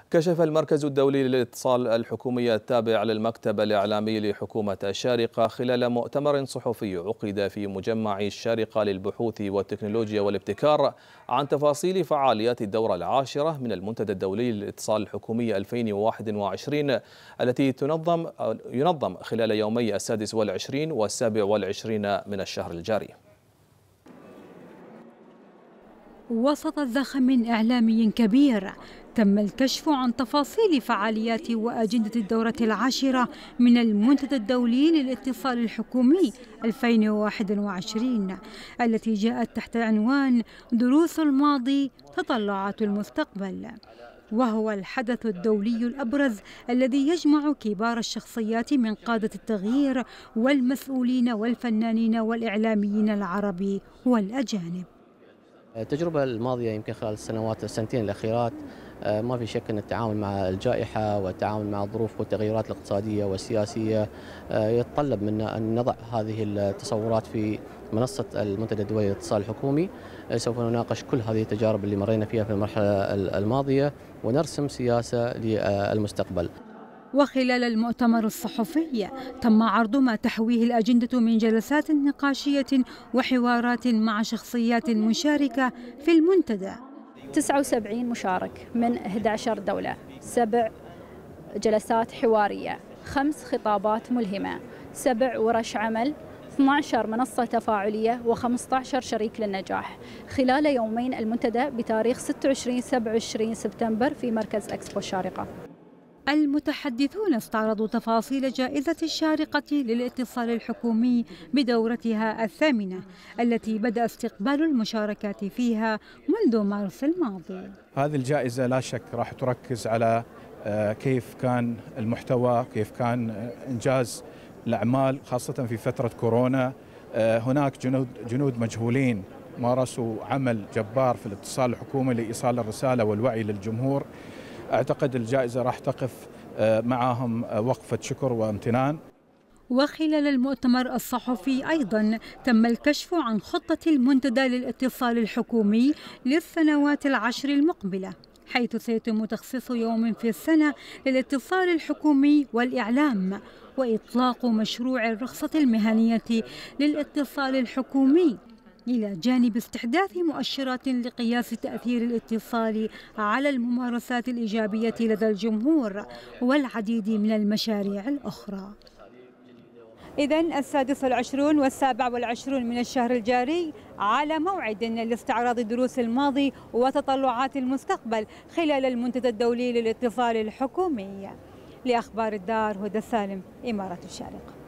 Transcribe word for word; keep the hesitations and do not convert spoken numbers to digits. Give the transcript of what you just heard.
كشف المركز الدولي للاتصال الحكومي التابع للمكتب الإعلامي لحكومة الشارقة خلال مؤتمر صحفي عقد في مجمع الشارقة للبحوث والتكنولوجيا والابتكار عن تفاصيل فعاليات الدورة العاشرة من المنتدى الدولي للاتصال الحكومي ألفين وواحد وعشرين التي تنظم ينظم خلال يومي السادس والعشرين والسابع والعشرين من الشهر الجاري. وسط زخم إعلامي كبير تم الكشف عن تفاصيل فعاليات وأجندة الدورة العاشرة من المنتدى الدولي للاتصال الحكومي ألفين وواحد وعشرين التي جاءت تحت عنوان دروس الماضي تطلعات المستقبل، وهو الحدث الدولي الأبرز الذي يجمع كبار الشخصيات من قادة التغيير والمسؤولين والفنانين والإعلاميين العرب والأجانب. التجربة الماضية يمكن خلال السنوات السنتين الأخيرات ما في شك أن التعامل مع الجائحة والتعامل مع الظروف والتغيرات الاقتصادية والسياسية يتطلب منا أن نضع هذه التصورات في منصة المنتدى الدولي للاتصال الحكومي. سوف نناقش كل هذه التجارب اللي مرينا فيها في المرحلة الماضية ونرسم سياسة للمستقبل. وخلال المؤتمر الصحفي تم عرض ما تحويه الأجندة من جلسات نقاشية وحوارات مع شخصيات مشاركة في المنتدى. تسعة وسبعين مشارك من إحدى عشرة دولة، سبع جلسات حوارية، خمس خطابات ملهمة، سبع ورش عمل، اثنتي عشرة منصة تفاعلية وخمسة عشر شريك للنجاح خلال يومين المنتدى بتاريخ ستة وعشرين سبعة وعشرين سبتمبر في مركز إكسبو الشارقة. المتحدثون استعرضوا تفاصيل جائزة الشارقة للاتصال الحكومي بدورتها الثامنة التي بدأ استقبال المشاركات فيها منذ مارس الماضي. هذه الجائزة لا شك راح تركز على كيف كان المحتوى، كيف كان إنجاز الأعمال خاصة في فترة كورونا. هناك جنود جنود مجهولين مارسوا عمل جبار في الاتصال الحكومي لإيصال الرسالة والوعي للجمهور. أعتقد الجائزة راح تقف معهم وقفة شكر وامتنان. وخلال المؤتمر الصحفي أيضا تم الكشف عن خطة المنتدى للاتصال الحكومي للسنوات العشر المقبلة، حيث سيتم تخصيص يوم في السنة للاتصال الحكومي والإعلام وإطلاق مشروع الرخصة المهنية للاتصال الحكومي، إلى جانب استحداث مؤشرات لقياس تأثير الاتصال على الممارسات الإيجابية لدى الجمهور والعديد من المشاريع الأخرى. إذن السادس والعشرون والسابع والعشرون من الشهر الجاري على موعد لاستعراض دروس الماضي وتطلعات المستقبل خلال المنتدى الدولي للاتصال الحكومي. لأخبار الدار، هدى سالم، إمارة الشارقة.